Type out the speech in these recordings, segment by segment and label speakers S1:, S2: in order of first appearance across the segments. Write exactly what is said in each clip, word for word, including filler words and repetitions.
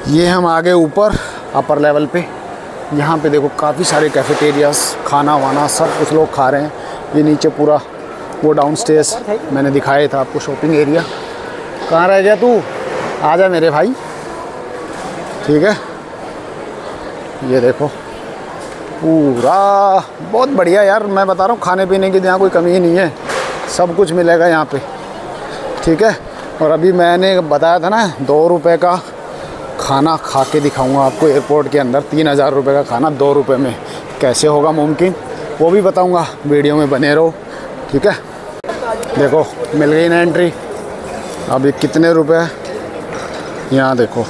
S1: ये हम आ गए ऊपर अपर लेवल पे। यहाँ पे देखो काफ़ी सारे कैफेटेरियाज, खाना वाना सब कुछ लोग खा रहे हैं। ये नीचे पूरा वो डाउन स्टेयर्स मैंने दिखाया था आपको, शॉपिंग एरिया। कहाँ रह गया तू, आ जा मेरे भाई। ठीक है, ये देखो पूरा बहुत बढ़िया यार, मैं बता रहा हूँ खाने पीने की यहाँ कोई कमी ही नहीं है, सब कुछ मिलेगा यहाँ पे। ठीक है, और अभी मैंने बताया था ना दो रुपए का खाना खा के दिखाऊंगा आपको एयरपोर्ट के अंदर। तीन हज़ार रुपये का खाना दो रुपये में कैसे होगा मुमकिन, वो भी बताऊंगा, वीडियो में बने रहो। ठीक है, देखो मिल गई ना एंट्री। अभी कितने रुपए, यहाँ देखो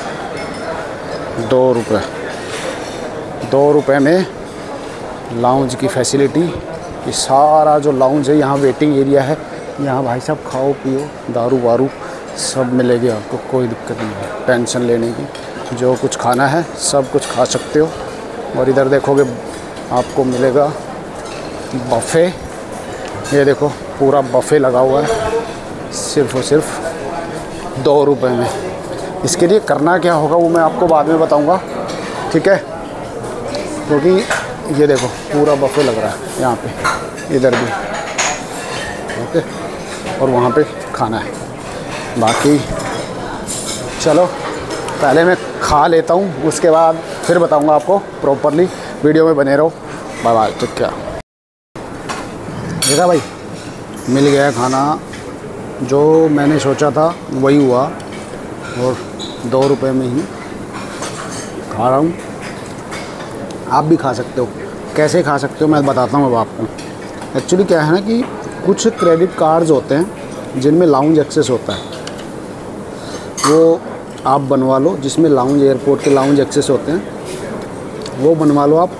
S1: दो रुपये दो रुपये में लाउंज की फैसिलिटी। ये सारा जो लाउंज है, यहाँ वेटिंग एरिया है। यहाँ भाई साहब खाओ पियो, दारू वारू सब मिलेगी आपको, कोई दिक्कत नहीं है टेंशन लेने की। जो कुछ खाना है सब कुछ खा सकते हो। और इधर देखोगे आपको मिलेगा बफ़े। ये देखो पूरा बफ़े लगा हुआ है सिर्फ़ और सिर्फ दो रुपये में। इसके लिए करना क्या होगा वो मैं आपको बाद में बताऊंगा। ठीक है, क्योंकि ये देखो पूरा बफ़े लग रहा है यहाँ पे, इधर भी। ओके, और वहाँ पे खाना है। बाकी चलो पहले मैं खा लेता हूँ, उसके बाद फिर बताऊँगा आपको प्रॉपरली। वीडियो में बने रहो। Bye bye. तो क्या देखा भाई, मिल गया खाना, जो मैंने सोचा था वही हुआ, और दो रुपए में ही खा रहा हूँ। आप भी खा सकते हो। कैसे खा सकते हो मैं बताता हूँ अब आपको। एक्चुअली क्या है ना कि कुछ क्रेडिट कार्ड्स होते हैं जिनमें लाउंज एक्सेस होता है, वो आप बनवा लो। जिसमें लाउंज, एयरपोर्ट के लाउंज एक्सेस होते हैं वो बनवा लो आप।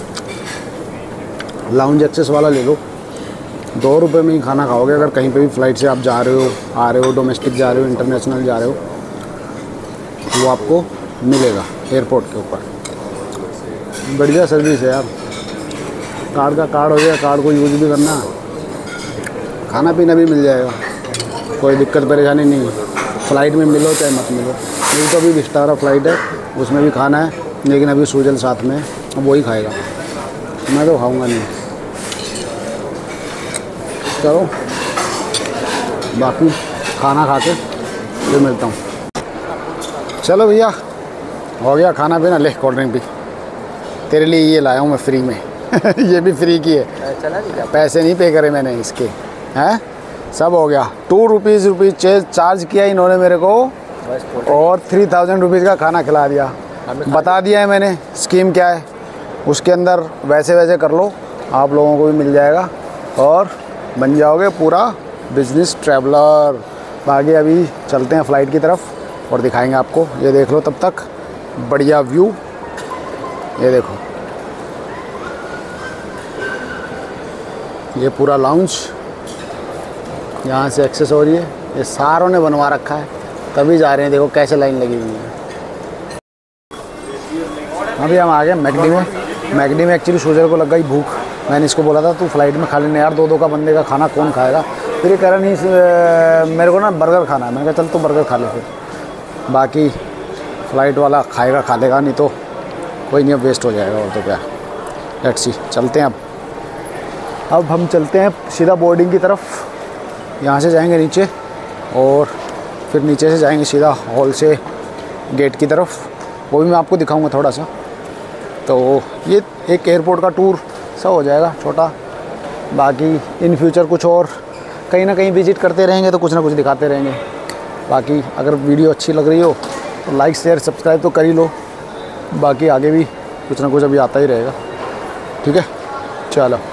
S1: लाउंज एक्सेस वाला ले लो, दो रुपये में ही खाना खाओगे। अगर कहीं पे भी फ़्लाइट से आप जा रहे हो, आ रहे हो, डोमेस्टिक जा रहे हो, इंटरनेशनल जा रहे हो, वो आपको मिलेगा एयरपोर्ट के ऊपर। बढ़िया सर्विस है यार। कार्ड का कार्ड हो गया, कार्ड को यूज़ भी करना, खाना पीना भी मिल जाएगा, कोई दिक्कत परेशानी नहीं है। फ़्लाइट में मिलो चाहे मत मिलो। मेरी तो अभी विस्टारा फ़्लाइट है, उसमें भी खाना है, लेकिन अभी सूजल साथ में है, वो ही खाएगा, मैं तो खाऊंगा नहीं। चलो बाकी खाना खा के फिर मिलता हूँ। चलो भैया, हो गया खाना पीना। ले कोल्ड ड्रिंक भी तेरे लिए ये लाया हूँ मैं फ्री में। ये भी फ्री की है, पैसे नहीं पे करे मैंने इसके, हैं सब हो गया। टू रुपीज़ रुपीज़ चार्ज किया इन्होंने मेरे को, और थ्री थाउजेंड रुपीज़ का खाना खिला दिया। बता दिया है मैंने स्कीम क्या है, उसके अंदर वैसे वैसे कर लो, आप लोगों को भी मिल जाएगा और बन जाओगे पूरा बिजनेस ट्रैवलर। आगे अभी चलते हैं फ़्लाइट की तरफ और दिखाएंगे आपको। ये देख लो तब तक बढ़िया व्यू। ये देखो ये पूरा लाउंज, यहाँ से एक्सेस हो रही है। ये सारों ने बनवा रखा है, तभी जा रहे हैं। देखो कैसे लाइन लगी हुई है। अभी हम आ गए मैकडी में। मैकडी में एक्चुअली सूजर को लग गई भूख। मैंने इसको बोला था तू फ्लाइट में खा लेने यार, दो दो का बंदे का खाना कौन खाएगा। फिर ये कह रहा नहीं मेरे को ना बर्गर खाना है। मैंने कहा चल तू बर्गर खा ले, फिर बाकी फ़्लाइट वाला खाएगा खा लेगा, नहीं तो कोई नहीं, अब वेस्ट हो जाएगा और तो क्या। लेट्स सी, चलते हैं अब अब हम चलते हैं सीधा बोर्डिंग की तरफ। यहाँ से जाएंगे नीचे और फिर नीचे से जाएंगे सीधा हॉल से गेट की तरफ, वो भी मैं आपको दिखाऊंगा थोड़ा सा। तो ये एक एयरपोर्ट का टूर सा हो जाएगा छोटा। बाकी इन फ्यूचर कुछ और कहीं ना कहीं विज़िट करते रहेंगे तो कुछ ना कुछ दिखाते रहेंगे। बाकी अगर वीडियो अच्छी लग रही हो तो लाइक शेयर सब्सक्राइब तो कर ही लो। बाकी आगे भी कुछ ना कुछ अभी आता ही रहेगा। ठीक है, चलो।